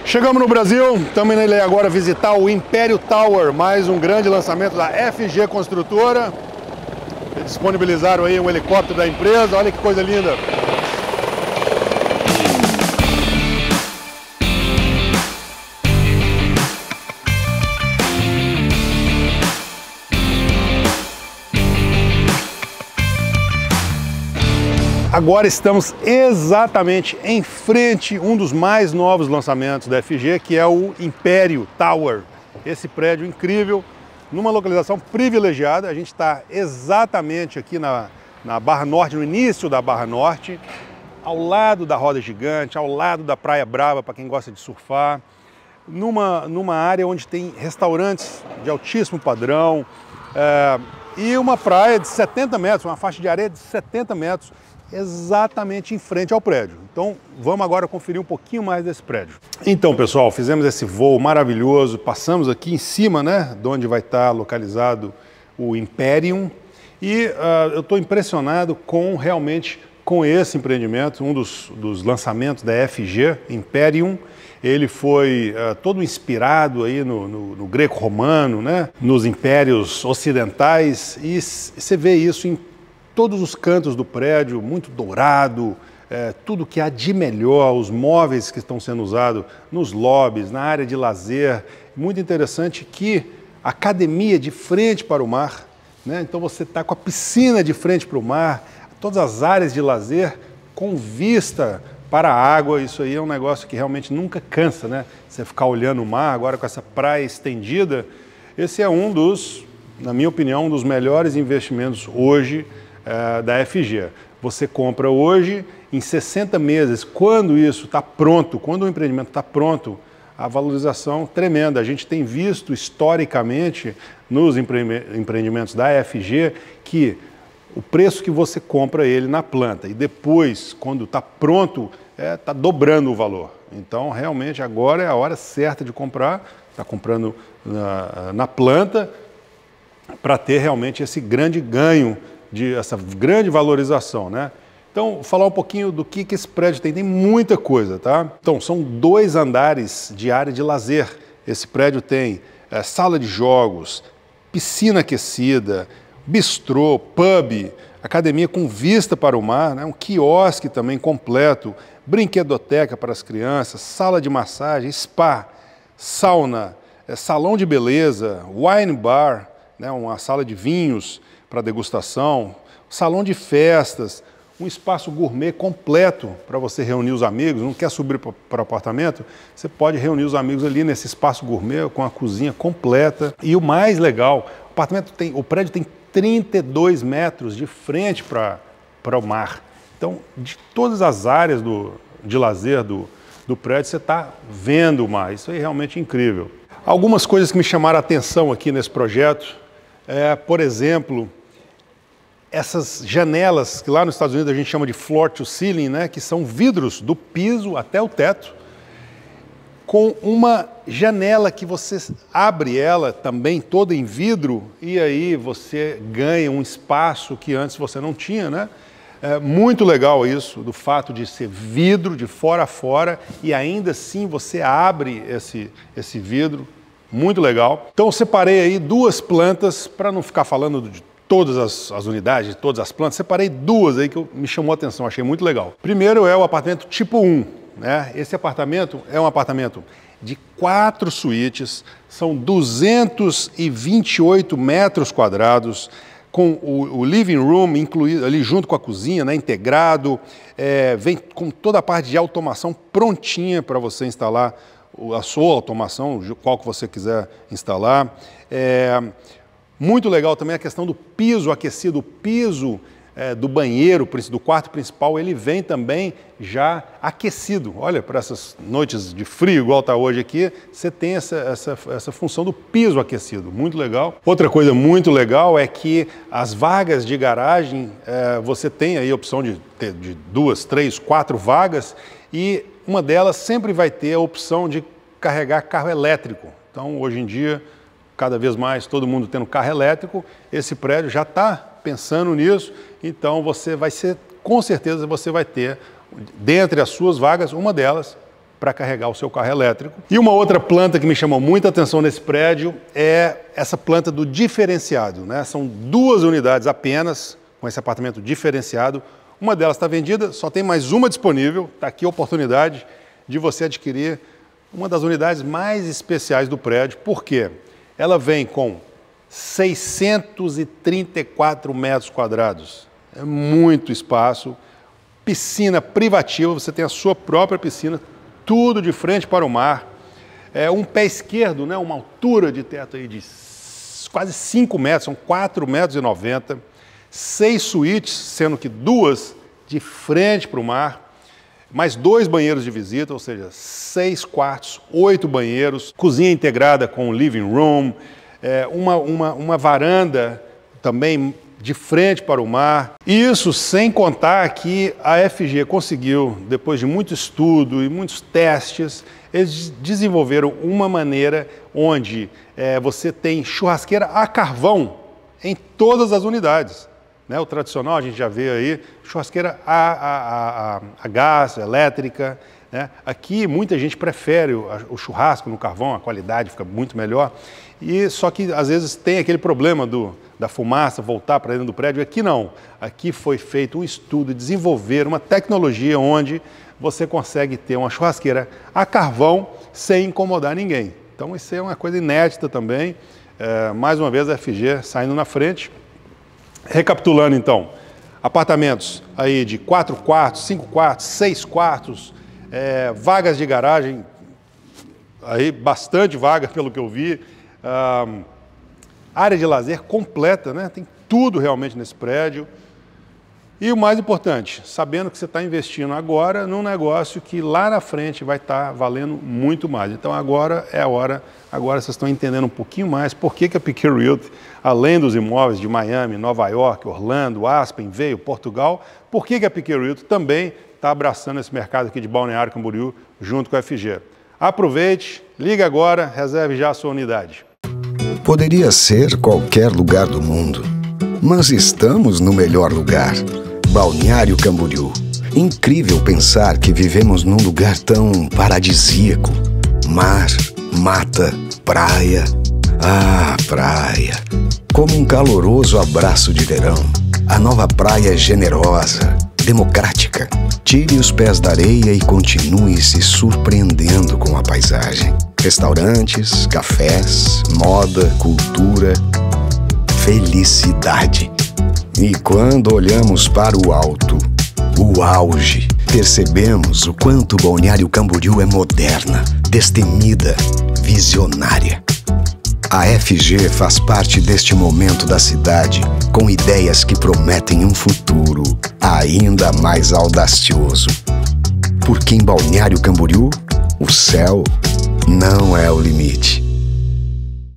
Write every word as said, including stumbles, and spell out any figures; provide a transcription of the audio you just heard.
Chegamos no Brasil, estamos indo agora visitar o Império Tower, mais um grande lançamento da F G Construtora. Eles disponibilizaram aí um helicóptero da empresa, olha que coisa linda. Agora estamos exatamente em frente a um dos mais novos lançamentos da F G, que é o Império Tower. Esse prédio incrível, numa localização privilegiada. A gente está exatamente aqui na, na Barra Norte, no início da Barra Norte, ao lado da Roda Gigante, ao lado da Praia Brava, para quem gosta de surfar, numa, numa área onde tem restaurantes de altíssimo padrão, é, e uma praia de setenta metros, uma faixa de areia de setenta metros, exatamente em frente ao prédio. Então vamos agora conferir um pouquinho mais desse prédio. Então, pessoal, fizemos esse voo maravilhoso, passamos aqui em cima, né, de onde vai estar localizado o Imperium, e uh, eu estou impressionado com realmente com esse empreendimento, um dos, dos lançamentos da F G, Imperium. Ele foi uh, todo inspirado aí no, no, no greco-romano, né, nos impérios ocidentais, e você vê isso em todos os cantos do prédio, muito dourado, é, tudo que há de melhor, os móveis que estão sendo usados nos lobbies, na área de lazer. Muito interessante que a academia de frente para o mar, né? Então você está com a piscina de frente para o mar, todas as áreas de lazer com vista para a água. Isso aí é um negócio que realmente nunca cansa, né? Você ficar olhando o mar, agora com essa praia estendida. Esse é um dos, na minha opinião, um dos melhores investimentos hoje Uh, da F G. Você compra hoje, em sessenta meses, quando isso está pronto, quando o empreendimento está pronto, a valorização tremenda. A gente tem visto historicamente nos empreendimentos da F G que o preço que você compra ele na planta e depois, quando está pronto, está é, dobrando o valor. Então, realmente, agora é a hora certa de comprar, está comprando na, na planta, para ter realmente esse grande ganho, de essa grande valorização, né? Então, falar um pouquinho do que, que esse prédio tem. Tem muita coisa, tá? Então, são dois andares de área de lazer. Esse prédio tem é, sala de jogos, piscina aquecida, bistrô, pub, academia com vista para o mar, né? Um quiosque também completo, brinquedoteca para as crianças, sala de massagem, spa, sauna, é, salão de beleza, wine bar, né? Uma sala de vinhos para degustação, salão de festas, um espaço gourmet completo para você reunir os amigos. Não quer subir para o apartamento? Você pode reunir os amigos ali nesse espaço gourmet com a cozinha completa. E o mais legal, o apartamento tem, o prédio tem trinta e dois metros de frente para para o mar. Então, de todas as áreas do, de lazer do, do prédio, você está vendo o mar. Isso aí é realmente incrível. Algumas coisas que me chamaram a atenção aqui nesse projeto, é, por exemplo, essas janelas que lá nos Estados Unidos a gente chama de floor to ceiling, né, que são vidros do piso até o teto, com uma janela que você abre ela também toda em vidro e aí você ganha um espaço que antes você não tinha, né? É muito legal isso, do fato de ser vidro de fora a fora e ainda assim você abre esse, esse vidro, muito legal. Então eu separei aí duas plantas para não ficar falando de todas as, as unidades, todas as plantas, separei duas aí que eu, me chamou a atenção, achei muito legal. Primeiro é o apartamento tipo um, né? Esse apartamento é um apartamento de quatro suítes, são duzentos e vinte e oito metros quadrados, com o, o living room incluído ali junto com a cozinha, né, integrado, é, vem com toda a parte de automação prontinha para você instalar a sua automação, qual que você quiser instalar. É, Muito legal também a questão do piso aquecido. O piso é, do banheiro, do quarto principal, ele vem também já aquecido. Olha, para essas noites de frio, igual está hoje aqui, você tem essa, essa, essa função do piso aquecido. Muito legal. Outra coisa muito legal é que as vagas de garagem, é, você tem aí a opção de ter de duas, três, quatro vagas e uma delas sempre vai ter a opção de carregar carro elétrico. Então, hoje em dia, cada vez mais todo mundo tendo carro elétrico, esse prédio já está pensando nisso, então você vai ser, com certeza você vai ter, dentre as suas vagas, uma delas para carregar o seu carro elétrico. E uma outra planta que me chamou muita atenção nesse prédio é essa planta do diferenciado, né? São duas unidades apenas com esse apartamento diferenciado. Uma delas está vendida, só tem mais uma disponível. Está aqui a oportunidade de você adquirir uma das unidades mais especiais do prédio. Por quê? Ela vem com seiscentos e trinta e quatro metros quadrados. É muito espaço. Piscina privativa, você tem a sua própria piscina, tudo de frente para o mar. É um pé esquerdo, né? Uma altura de teto aí de quase cinco metros, são quatro metros e noventa. Seis suítes, sendo que duas de frente para o mar. Mais dois banheiros de visita, ou seja, seis quartos, oito banheiros. Cozinha integrada com living room. É, uma, uma, uma varanda também de frente para o mar. Isso sem contar que a F G conseguiu, depois de muito estudo e muitos testes, eles desenvolveram uma maneira onde é, você tem churrasqueira a carvão em todas as unidades. Né? O tradicional, a gente já vê aí, churrasqueira a, a, a, a gás, elétrica. Né? Aqui muita gente prefere o, o churrasco no carvão, a qualidade fica muito melhor. E só que às vezes tem aquele problema do, da fumaça voltar para dentro do prédio. Aqui não. Aqui foi feito um estudo, desenvolver uma tecnologia onde você consegue ter uma churrasqueira a carvão sem incomodar ninguém. Então isso é uma coisa inédita também. É, mais uma vez a F G saindo na frente. Recapitulando então, apartamentos aí de quatro quartos, cinco quartos, seis quartos, é, vagas de garagem, aí bastante vaga pelo que eu vi. Uh, área de lazer completa, né? Tem tudo realmente nesse prédio. E o mais importante, sabendo que você está investindo agora num negócio que lá na frente vai estar valendo muito mais. Então agora é a hora, agora vocês estão entendendo um pouquinho mais por que, que a Piquet Realty, além dos imóveis de Miami, Nova York, Orlando, Aspen, veio, Portugal, por que, que a Piquet Realty também está abraçando esse mercado aqui de Balneário Camboriú junto com a F G. Aproveite, liga agora, reserve já a sua unidade. Poderia ser qualquer lugar do mundo, mas estamos no melhor lugar. Balneário Camboriú. Incrível pensar que vivemos num lugar tão paradisíaco. Mar, mata, praia. Ah, praia. Como um caloroso abraço de verão. A nova praia é generosa, democrática. Tire os pés da areia e continue se surpreendendo com a paisagem. Restaurantes, cafés, moda, cultura, felicidade. E quando olhamos para o alto, o auge, percebemos o quanto Balneário Camboriú é moderna, destemida, visionária. A F G faz parte deste momento da cidade com ideias que prometem um futuro ainda mais audacioso. Porque em Balneário Camboriú, o céu não é o limite.